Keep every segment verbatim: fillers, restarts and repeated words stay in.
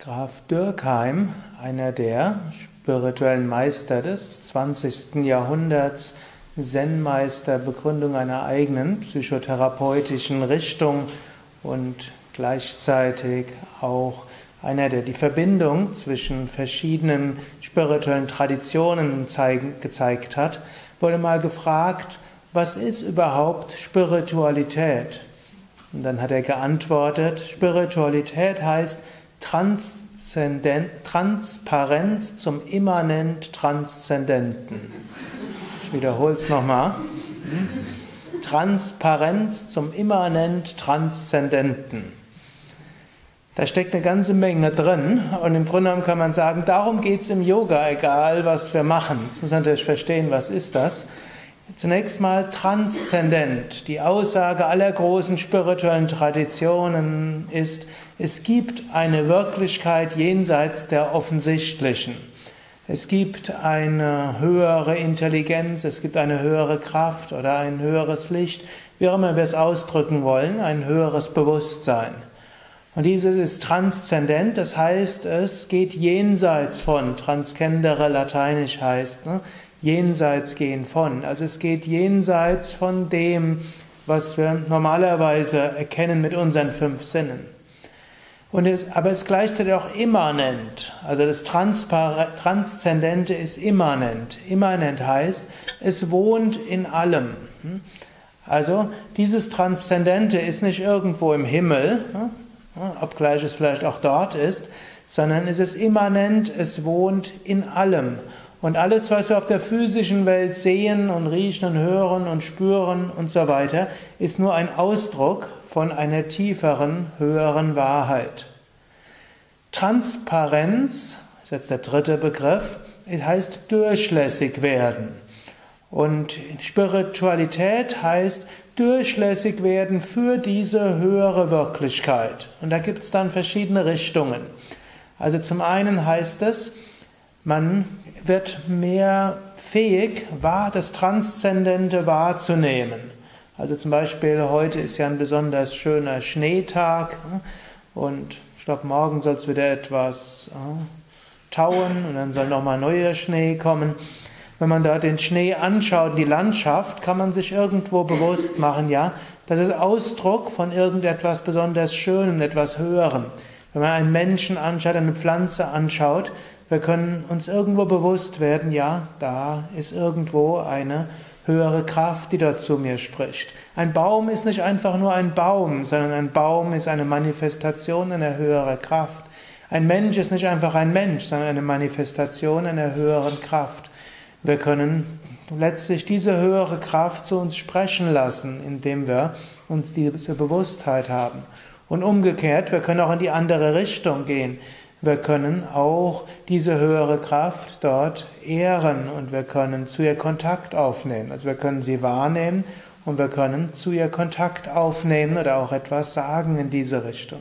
Graf Dürkheim, einer der spirituellen Meister des zwanzigsten Jahrhunderts, Zen-Meister, Begründung einer eigenen psychotherapeutischen Richtung und gleichzeitig auch einer, der die Verbindung zwischen verschiedenen spirituellen Traditionen zeigen, gezeigt hat, wurde mal gefragt, was ist überhaupt Spiritualität? Und dann hat er geantwortet, Spiritualität heißt Transzendent, Transparenz zum immanent Transzendenten. Ich wiederhole es nochmal. Transparenz zum immanent Transzendenten. Da steckt eine ganze Menge drin und im Grunde genommen kann man sagen, darum geht es im Yoga, egal was wir machen. Jetzt muss man natürlich verstehen, was ist das? Zunächst mal transzendent. Die Aussage aller großen spirituellen Traditionen ist, es gibt eine Wirklichkeit jenseits der offensichtlichen. Es gibt eine höhere Intelligenz, es gibt eine höhere Kraft oder ein höheres Licht, wie auch immer wir es ausdrücken wollen, ein höheres Bewusstsein. Und dieses ist transzendent, das heißt, es geht jenseits von, transcendere lateinisch heißt, ne? Jenseits gehen von. Also es geht jenseits von dem, was wir normalerweise erkennen mit unseren fünf Sinnen. Und es, aber es ist gleichzeitig auch immanent. Also das Transzendente ist immanent. Immanent heißt, es wohnt in allem. Also dieses Transzendente ist nicht irgendwo im Himmel, obgleich es vielleicht auch dort ist, sondern es ist immanent, es wohnt in allem. Und alles, was wir auf der physischen Welt sehen und riechen und hören und spüren und so weiter, ist nur ein Ausdruck von einer tieferen, höheren Wahrheit. Transparenz, das ist jetzt der dritte Begriff, heißt durchlässig werden. Und Spiritualität heißt durchlässig werden für diese höhere Wirklichkeit. Und da gibt es dann verschiedene Richtungen. Also zum einen heißt es, man wird mehr fähig, das Transzendente wahrzunehmen. Also zum Beispiel heute ist ja ein besonders schöner Schneetag und ich glaube, morgen soll es wieder etwas tauen und dann soll nochmal neuer Schnee kommen. Wenn man da den Schnee anschaut, die Landschaft, kann man sich irgendwo bewusst machen, ja, das ist Ausdruck von irgendetwas besonders Schönem, etwas Höherem. Wenn man einen Menschen anschaut, eine Pflanze anschaut, wir können uns irgendwo bewusst werden, ja, da ist irgendwo eine höhere Kraft, die dort zu mir spricht. Ein Baum ist nicht einfach nur ein Baum, sondern ein Baum ist eine Manifestation einer höheren Kraft. Ein Mensch ist nicht einfach ein Mensch, sondern eine Manifestation einer höheren Kraft. Wir können letztlich diese höhere Kraft zu uns sprechen lassen, indem wir uns diese Bewusstheit haben. Und umgekehrt, wir können auch in die andere Richtung gehen. Wir können auch diese höhere Kraft dort ehren und wir können zu ihr Kontakt aufnehmen. Also wir können sie wahrnehmen und wir können zu ihr Kontakt aufnehmen oder auch etwas sagen in diese Richtung.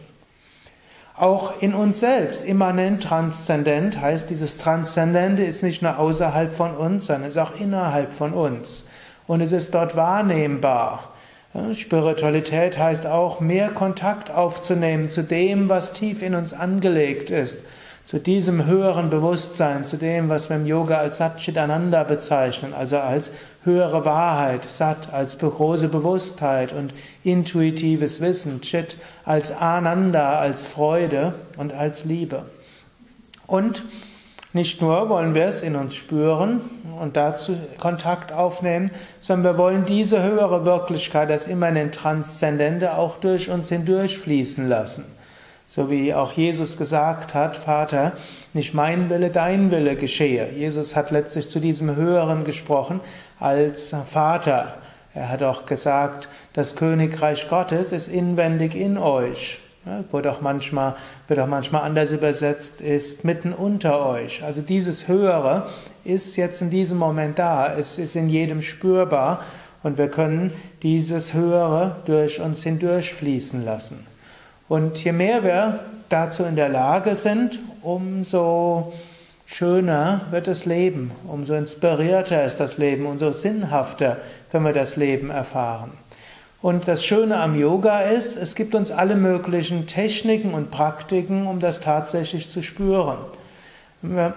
Auch in uns selbst, immanent transzendent, heißt dieses Transzendente ist nicht nur außerhalb von uns, sondern ist auch innerhalb von uns. Und es ist dort wahrnehmbar. Spiritualität heißt auch, mehr Kontakt aufzunehmen zu dem, was tief in uns angelegt ist, zu diesem höheren Bewusstsein, zu dem, was wir im Yoga als Satchitananda bezeichnen, also als höhere Wahrheit, Sat als große Bewusstheit und intuitives Wissen, Chit als Ananda, als Freude und als Liebe. Und nicht nur wollen wir es in uns spüren und dazu Kontakt aufnehmen, sondern wir wollen diese höhere Wirklichkeit, das immanent Transzendente, auch durch uns hindurch fließen lassen. So wie auch Jesus gesagt hat, Vater, nicht mein Wille, dein Wille geschehe. Jesus hat letztlich zu diesem Höheren gesprochen als Vater. Er hat auch gesagt, das Königreich Gottes ist inwendig in euch. Ja, wird auch manchmal, wird auch manchmal anders übersetzt, ist mitten unter euch. Also dieses Höhere ist jetzt in diesem Moment da, es ist in jedem spürbar und wir können dieses Höhere durch uns hindurch fließen lassen. Und je mehr wir dazu in der Lage sind, umso schöner wird das Leben, umso inspirierter ist das Leben, umso sinnhafter können wir das Leben erfahren. Und das Schöne am Yoga ist, es gibt uns alle möglichen Techniken und Praktiken, um das tatsächlich zu spüren. Wir,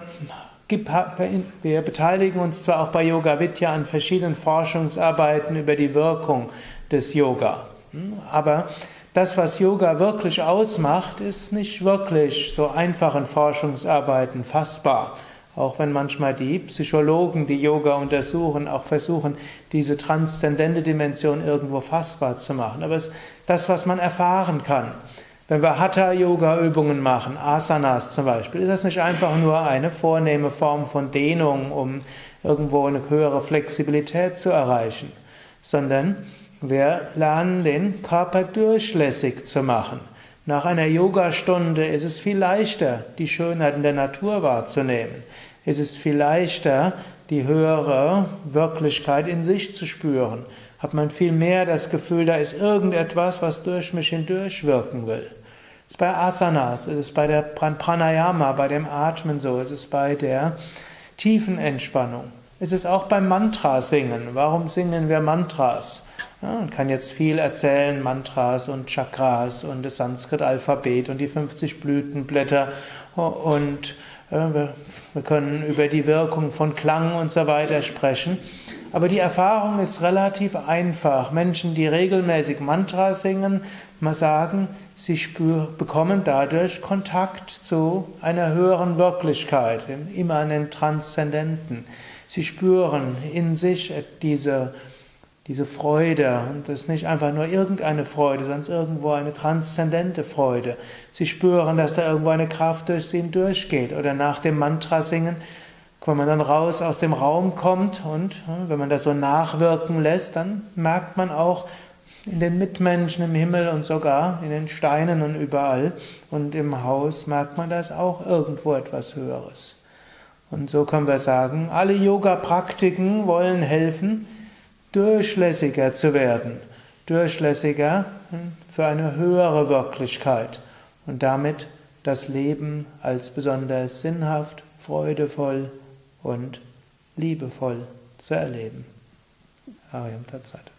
wir beteiligen uns zwar auch bei Yoga Vidya an verschiedenen Forschungsarbeiten über die Wirkung des Yoga, aber das, was Yoga wirklich ausmacht, ist nicht wirklich so einfach in Forschungsarbeiten fassbar. Auch wenn manchmal die Psychologen, die Yoga untersuchen, auch versuchen, diese transzendente Dimension irgendwo fassbar zu machen. Aber es ist das, was man erfahren kann. Wenn wir Hatha-Yoga-Übungen machen, Asanas zum Beispiel, ist das nicht einfach nur eine vornehme Form von Dehnung, um irgendwo eine höhere Flexibilität zu erreichen, sondern wir lernen, den Körper durchlässig zu machen. Nach einer Yogastunde ist es viel leichter, die Schönheit in der Natur wahrzunehmen. Es ist viel leichter, die höhere Wirklichkeit in sich zu spüren. Hat man viel mehr das Gefühl, da ist irgendetwas, was durch mich hindurch wirken will. Es ist bei Asanas, es ist bei der Pranayama, bei dem Atmen so, es ist bei der tiefen Entspannung. Es ist auch beim Mantra-Singen. Warum singen wir Mantras? Ja, man kann jetzt viel erzählen, Mantras und Chakras und das Sanskrit-Alphabet und die fünfzig Blütenblätter und äh, wir, wir können über die Wirkung von Klang und so weiter sprechen. Aber die Erfahrung ist relativ einfach. Menschen, die regelmäßig Mantras singen, mal sagen, sie spür, bekommen dadurch Kontakt zu einer höheren Wirklichkeit, dem immanent Transzendenten. Sie spüren in sich diese Diese Freude, und das ist nicht einfach nur irgendeine Freude, sondern es ist irgendwo eine transzendente Freude. Sie spüren, dass da irgendwo eine Kraft durch sie durchgeht. Oder nach dem Mantra singen, wenn man dann raus aus dem Raum kommt und wenn man das so nachwirken lässt, dann merkt man auch in den Mitmenschen im Himmel und sogar in den Steinen und überall und im Haus merkt man, da ist auch irgendwo etwas Höheres. Und so können wir sagen, alle Yoga-Praktiken wollen helfen, durchlässiger zu werden, durchlässiger für eine höhere Wirklichkeit und damit das Leben als besonders sinnhaft, freudevoll und liebevoll zu erleben. Ariam Tat Sat.